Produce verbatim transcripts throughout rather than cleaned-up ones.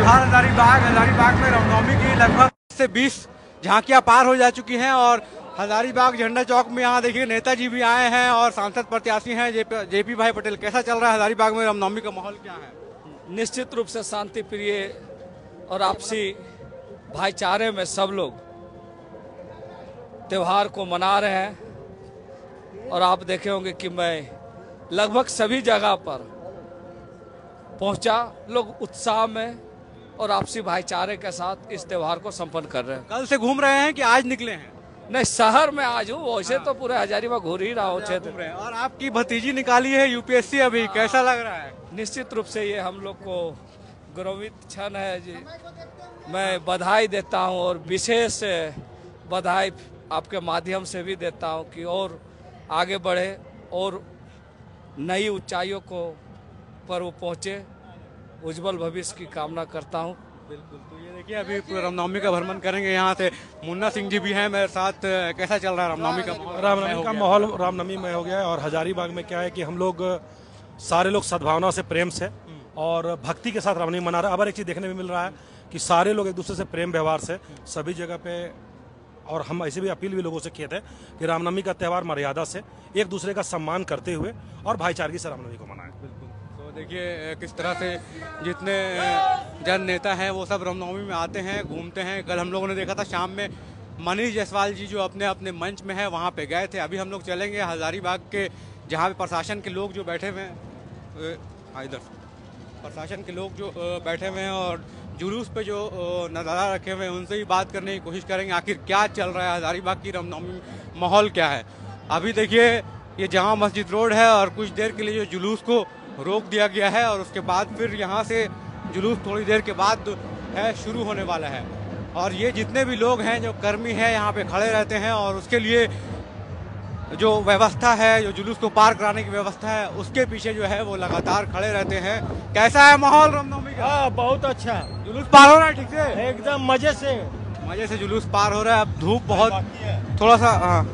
फिलहाल हजारीबाग हजारीबाग में रामनवमी की लगभग से बीस झांकियां पार हो जा चुकी हैं और हजारीबाग झंडा चौक में यहाँ देखिए नेताजी भी आए हैं और सांसद प्रत्याशी हैं जेपी भाई पटेल। कैसा चल रहा है हजारीबाग में रामनवमी का माहौल क्या है? निश्चित रूप से शांति प्रिय और आपसी भाईचारे में सब लोग त्योहार को मना रहे हैं और आप देखे होंगे कि मैं लगभग सभी जगह पर पहुंचा, लोग उत्साह में और आपसी भाईचारे के साथ इस त्योहार को संपन्न कर रहे हैं। कल से घूम रहे हैं कि आज निकले हैं? नहीं, शहर में आज हूँ, वैसे तो पूरे हजारीबाग घूम ही रहा हूँ क्षेत्र। और आपकी भतीजी निकाली है यूपीएससी अभी, कैसा लग रहा है? निश्चित रूप से ये हम लोग को गौरवित क्षण है जी। मैं बधाई देता हूँ और विशेष बधाई आपके माध्यम से भी देता हूँ कि और आगे बढ़े और नई ऊंचाइयों को पर वो पहुँचे, उज्जवल भविष्य की कामना करता हूँ। बिल्कुल। तो ये देखिए अभी रामनवमी का भ्रमण करेंगे, यहाँ से मुन्ना सिंह जी भी हैं मेरे साथ। कैसा चल रहा है रामनवमी का माहौल? रामनवमी का माहौल रामनवमी में हो गया है और हजारीबाग में क्या है कि हम लोग सारे लोग सद्भावना से, प्रेम से और भक्ति के साथ रामनवमी मना रहे हैं। अब एक चीज देखने में मिल रहा है कि सारे लोग एक दूसरे से प्रेम व्यवहार से सभी जगह पे, और हम ऐसे भी अपील भी लोगों से किए थे कि रामनवमी का त्यौहार मर्यादा से एक दूसरे का सम्मान करते हुए और भाईचारगी से रामनवमी को मनाएं। बिल्कुल। तो देखिए किस तरह से जितने जन नेता हैं वो सब रामनवमी में आते हैं, घूमते हैं। कल हम लोगों ने देखा था शाम में मनीष जायसवाल जी जो अपने अपने मंच में है वहाँ पे गए थे। अभी हम लोग चलेंगे हजारीबाग के जहाँ पे प्रशासन के लोग जो बैठे हुए हैं, इधर प्रशासन के लोग जो बैठे हुए हैं और जुलूस पे जो नज़ारा रखे हुए हैं उनसे ही बात करने की कोशिश करेंगे आखिर क्या चल रहा है हजारीबाग की रामनवमी माहौल क्या है। अभी देखिए ये जामा मस्जिद रोड है और कुछ देर के लिए जो जुलूस को रोक दिया गया है और उसके बाद फिर यहाँ से जुलूस थोड़ी देर के बाद है शुरू होने वाला है। और ये जितने भी लोग हैं जो कर्मी हैं यहाँ पे खड़े रहते हैं और उसके लिए जो व्यवस्था है, जो जुलूस को पार कराने की व्यवस्था है, उसके पीछे जो है वो लगातार खड़े रहते हैं। कैसा है माहौल रामनवमी का? हाँ, बहुत अच्छा। जुलूस पार हो रहा है ठीक से? एकदम मजे से मजे से जुलूस पार हो रहा है। अब धूप बहुत थोड़ा सा, हाँ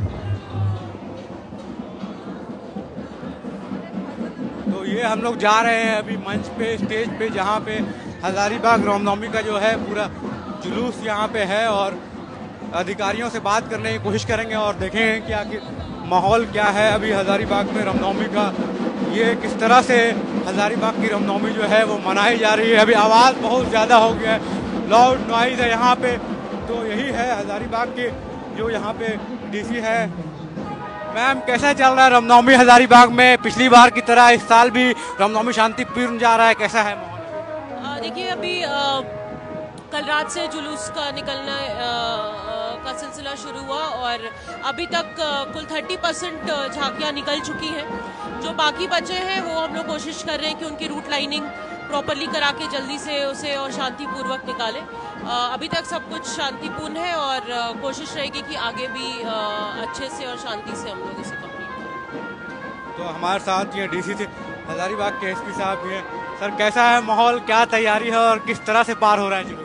तो ये हम लोग जा रहे हैं अभी मंच पे, स्टेज पे, जहाँ पे हजारीबाग रामनवमी का जो है पूरा जुलूस यहाँ पे है और अधिकारियों से बात करने की कोशिश करेंगे और देखेंगे कि आखिर माहौल क्या है अभी हजारीबाग में रामनवमी का। ये किस तरह से हजारीबाग की रामनवमी जो है वो मनाई जा रही है। अभी आवाज़ बहुत ज़्यादा हो गया है, लाउड नॉइज़ है यहाँ पे। तो यही है हजारीबाग के जो यहाँ पे डीसी है। मैम कैसा चल रहा है रामनवमी हजारीबाग में? पिछली बार की तरह इस साल भी रामनवमी शांतिपूर्ण जा रहा है, कैसा है माहौल? देखिए अभी आ, कल रात से जुलूस का निकलना आ, का सिलसिला शुरू हुआ और अभी तक आ, कुल तीस परसेंट झांकियाँ निकल चुकी हैं। जो बाकी बचे हैं वो हम लोग कोशिश कर रहे हैं कि उनकी रूट लाइनिंग प्रॉपरली करा के जल्दी से उसे और शांतिपूर्वक निकालें। अभी तक सब कुछ शांतिपूर्ण है और आ, कोशिश रहेगी कि आगे भी आ, अच्छे से और शांति से हम लोग इसे कंप्लीट करें। तो हमारे साथ ये डीसी से हजारीबाग के एसपी साहब भी हैं। सर कैसा है माहौल, क्या तैयारी है और किस तरह से पार हो रहा है जुलूस?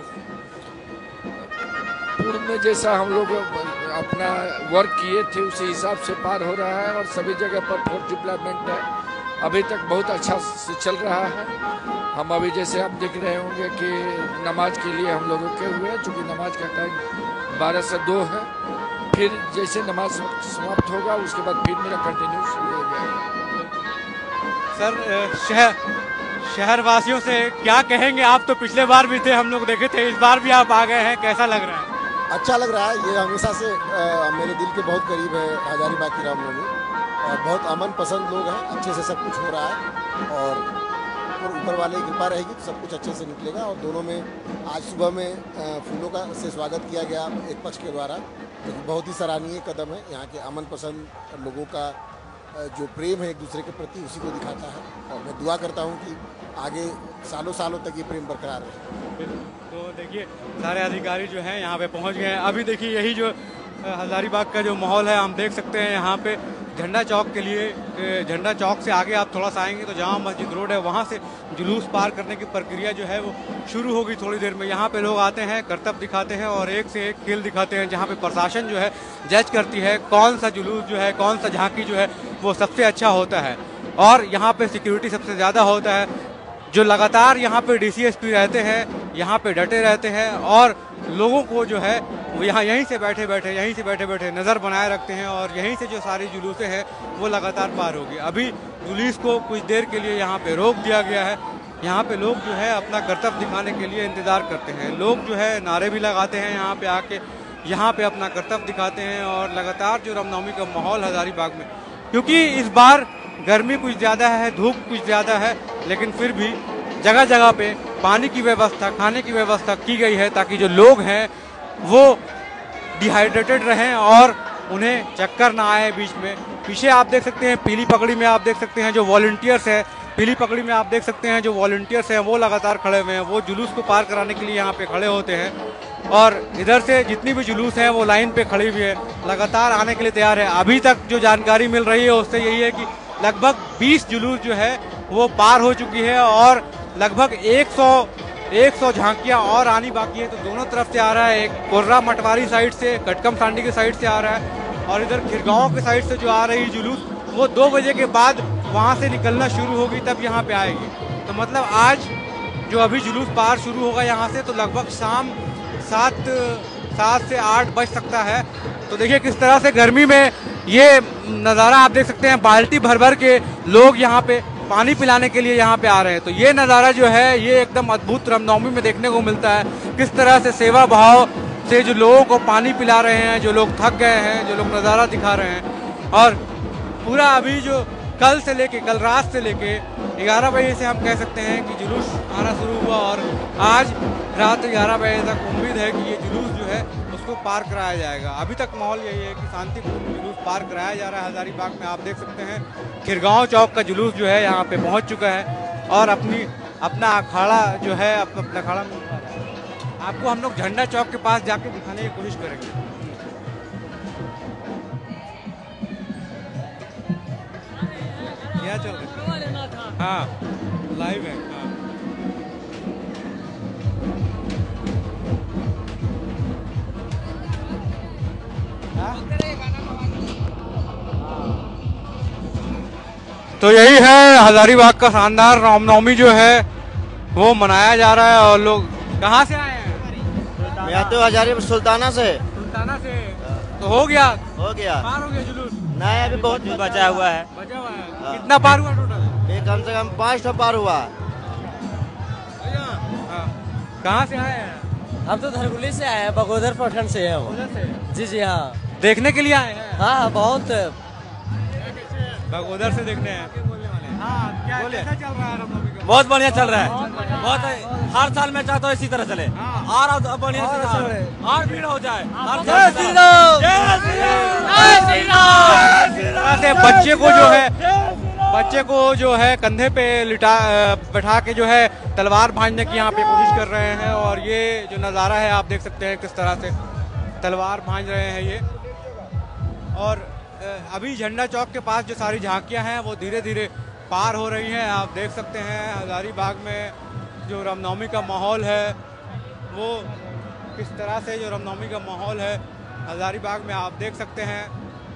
पूर्व में जैसा हम लोग अपना वर्क किए थे उसी हिसाब से पार हो रहा है और सभी जगह पर फोर्स डिप्लॉयमेंट है। अभी तक बहुत अच्छा से चल रहा है। हम अभी जैसे आप देख रहे होंगे कि नमाज के लिए हम लोग रुके हुए हैं, चूँकि नमाज का टाइम बारह से दो है। फिर जैसे नमाज समाप्त होगा उसके बाद फिर मेरा कंटिन्यूस रहेगा। सर शहर शहर वासियों से क्या कहेंगे? आप तो पिछले बार भी थे, हम लोग देखे थे, इस बार भी आप आ गए हैं, कैसा लग रहा है? अच्छा लग रहा है। ये हमेशा से आ, मेरे दिल के बहुत करीब है हजारीबाग की रामनवमी और बहुत अमन पसंद लोग हैं। अच्छे से सब कुछ हो रहा है और ऊपर वाले की कृपा रहेगी तो सब कुछ अच्छे से निकलेगा। और दोनों में आज सुबह में फूलों का से स्वागत किया गया एक पक्ष के द्वारा, जो तो बहुत ही सराहनीय कदम है। यहाँ के अमन पसंद लोगों का जो प्रेम है एक दूसरे के प्रति उसी को दिखाता है और मैं दुआ करता हूँ कि आगे सालों सालों तक ये प्रेम बरकरार रहे। तो देखिए सारे अधिकारी जो हैं यहाँ पे पहुँच गए हैं। अभी देखिए यही जो हजारीबाग का जो माहौल है हम देख सकते हैं। यहाँ पे झंडा चौक के लिए, झंडा चौक से आगे आप थोड़ा सा आएंगे तो जामा मस्जिद रोड है, वहाँ से जुलूस पार करने की प्रक्रिया जो है वो शुरू होगी थोड़ी देर में। यहाँ पे लोग आते हैं, करतब दिखाते हैं और एक से एक खेल दिखाते हैं, जहाँ पे प्रशासन जो है जज करती है कौन सा जुलूस जो है, कौन सा झांकी जो है वो सबसे अच्छा होता है। और यहाँ पे सिक्योरिटी सबसे ज़्यादा होता है। जो लगातार यहाँ पे डी सी एस पी रहते हैं यहाँ पे डटे रहते हैं और लोगों को जो है वो यहाँ यहीं से बैठे बैठे यहीं से बैठे बैठे नज़र बनाए रखते हैं और यहीं से जो सारी जुलूसें हैं वो लगातार पार होगी। अभी जुलूस को कुछ देर के लिए यहाँ पे रोक दिया गया है। यहाँ पे लोग जो है अपना कर्तव्य दिखाने के लिए इंतज़ार करते हैं। लोग जो है नारे भी लगाते हैं यहाँ पे आके, यहाँ पे अपना कर्तव्य दिखाते हैं और लगातार जो रामनवमी का माहौल हजारीबाग में, क्योंकि इस बार गर्मी कुछ ज़्यादा है, धूप कुछ ज़्यादा है, लेकिन फिर भी जगह जगह पे पानी की व्यवस्था, खाने की व्यवस्था की गई है ताकि जो लोग हैं वो डिहाइड्रेटेड रहें और उन्हें चक्कर ना आए बीच में। पीछे आप देख सकते हैं पीली पगड़ी में आप देख सकते हैं जो वॉलंटियर्स हैं, पीली पगड़ी में आप देख सकते हैं जो वॉलंटियर्स हैं वो लगातार खड़े हुए हैं। वो जुलूस को पार कराने के लिए यहाँ पे खड़े होते हैं और इधर से जितनी भी जुलूस है वो लाइन पे खड़ी हुई है, लगातार आने के लिए तैयार है। अभी तक जो जानकारी मिल रही है उससे यही है कि लगभग बीस जुलूस जो है वो पार हो चुकी है और लगभग एक सौ झांकियां और आनी बाकी है। तो दोनों तरफ से आ रहा है, एक कोर्रा मटवारी साइड से, कटकम सांडी के साइड से आ रहा है और इधर खिरगांव के साइड से जो आ रही जुलूस वो दो बजे के बाद वहां से निकलना शुरू होगी तब यहाँ पे आएगी। तो मतलब आज जो अभी जुलूस पार शुरू होगा यहाँ से तो लगभग शाम सात सात से आठ बज सकता है। तो देखिए किस तरह से गर्मी में ये नज़ारा आप देख सकते हैं, बाल्टी भर भर के लोग यहाँ पे पानी पिलाने के लिए यहाँ पे आ रहे हैं। तो ये नज़ारा जो है ये एकदम अद्भुत रामनवमी में देखने को मिलता है, किस तरह से सेवा भाव से जो लोगों को पानी पिला रहे हैं, जो लोग थक गए हैं, जो लोग नज़ारा दिखा रहे हैं। और पूरा अभी जो कल से लेके कल रात से लेके ग्यारह बजे से हम कह सकते हैं कि जुलूस आना शुरू हुआ और आज रात ग्यारह बजे तक उम्मीद है कि ये जुलूस जो है उसको पार कराया जाएगा। अभी तक माहौल यही है कि शांतिपूर्ण जुलूस पार कराया जा रहा है। हजारीबाग में आप देख सकते हैं खिरगांव चौक का जुलूस जो है यहाँ पे पहुँच चुका है और अपनी अपना अखाड़ा जो है अपना अखाड़ा में आपको हम लोग झंडा चौक के पास जाके दिखाने की कोशिश करेंगे। क्या चल रहा है? हाँ लाइव है। हाँ तो यही है हजारीबाग का शानदार रामनवमी जो है वो मनाया जा रहा है। और लोग कहाँ से आए हैं? मैं तो हजारी सुल्ताना से। सुल्ताना से तो हो गया हो गया पार हो गया जुलूस? नहीं, अभी बहुत बचा हुआ है। बचा हुआ है। कितना पार हुआ टोटल? ये कम से कम पाँच ठो पार हुआ। कहाँ से आए हैं? हम तो धरगुली से आए हैं, बगोदर पठन से है वो। जी जी हाँ, देखने के लिए आए हैं? हाँ बहुत बगोदर से देखने हैं। हाँ, क्या कैसा चल रहा है रामनवमी का? बहुत बढ़िया चल रहा है, बहुत हर साल मैं चाहता हूँ इसी तरह चले और बढ़िया और भीड़ हो जाए। से बच्चे को जो है बच्चे को जो है कंधे पे लिटा बैठा के जो है तलवार भांजने की यहाँ पे कोशिश कर रहे हैं और ये जो नज़ारा है आप देख सकते हैं किस तरह से तलवार भांज रहे हैं ये। और अभी झंडा चौक के पास जो सारी झांकियाँ हैं वो धीरे धीरे पार हो रही हैं। आप देख सकते हैं हजारीबाग में जो रामनवमी का माहौल है वो किस तरह से जो रामनवमी का माहौल है हजारीबाग में आप देख सकते हैं।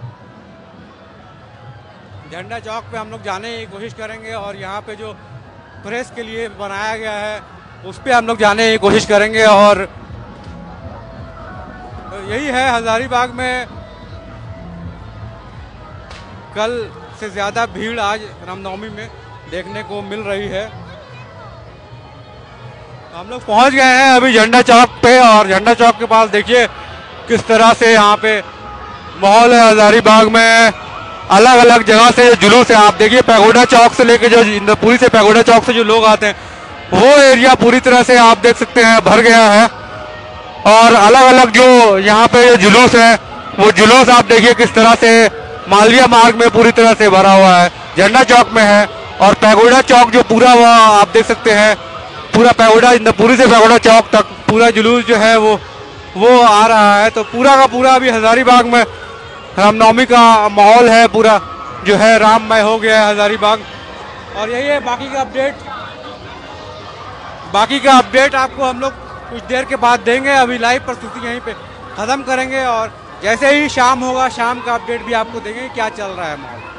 झंडा चौक पे हम लोग जाने की कोशिश करेंगे और यहाँ पे जो प्रेस के लिए बनाया गया है उस पे हम लोग जाने की कोशिश करेंगे। और तो यही है हजारीबाग में कल से ज़्यादा भीड़ आज रामनवमी में देखने को मिल रही है। हम लोग पहुंच गए हैं अभी झंडा चौक पे और झंडा चौक के पास देखिए किस तरह से यहाँ पे माहौल है। हजारीबाग में अलग अलग जगह से जुलूस है। आप देखिए पैगोडा चौक से लेके जो इंद्रपुरी से पैगोडा चौक से जो लोग आते हैं वो एरिया पूरी तरह से आप देख सकते हैं भर गया है। और अलग अलग जो यहाँ पे जुलूस है वो जुलूस आप देखिए किस तरह से मालवीय मार्ग में पूरी तरह से भरा हुआ है, झंडा चौक में है। और पैगोडा चौक जो पूरा हुआ आप देख सकते हैं पूरा पैगोडा इंद्रपुरी से पैगोडा चौक तक पूरा जुलूस जो है वो वो आ रहा है। तो पूरा का पूरा अभी हजारीबाग में रामनवमी का माहौल है, पूरा जो है राममय हो गया है हजारीबाग। और यही है बाकी का अपडेट बाकी का अपडेट आपको हम लोग कुछ देर के बाद देंगे। अभी लाइव प्रस्तुति यहीं पे खत्म करेंगे और जैसे ही शाम होगा शाम का अपडेट भी आपको देंगे क्या चल रहा है माहौल।